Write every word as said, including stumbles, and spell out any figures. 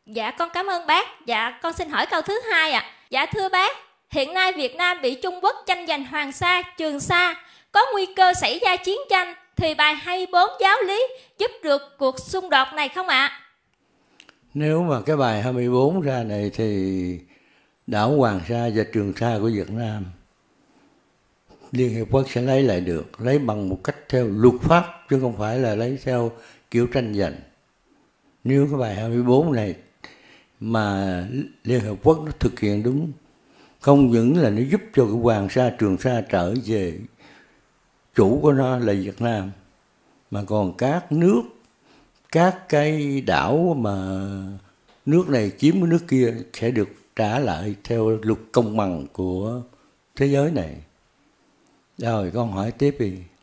Dạ con cảm ơn bác. Dạ con xin hỏi câu thứ hai ạ. À. Dạ thưa bác, hiện nay Việt Nam bị Trung Quốc tranh giành Hoàng Sa, Trường Sa, có nguy cơ xảy ra chiến tranh, thì bài hai mươi bốn giáo lý giúp được cuộc xung đột này không ạ? À? Nếu mà cái bài hai mươi bốn ra này thì đảo Hoàng Sa và Trường Sa của Việt Nam Liên Hiệp Quốc sẽ lấy lại được, lấy bằng một cách theo luật pháp chứ không phải là lấy theo kiểu tranh giành. Nếu cái bài hai mươi bốn này mà Liên Hợp Quốc nó thực hiện đúng, không những là nó giúp cho cái Hoàng Sa Trường Sa trở về chủ của nó là Việt Nam, mà còn các nước, các cái đảo mà nước này chiếm cái nước kia sẽ được trả lại theo luật công bằng của thế giới này. Rồi con hỏi tiếp đi.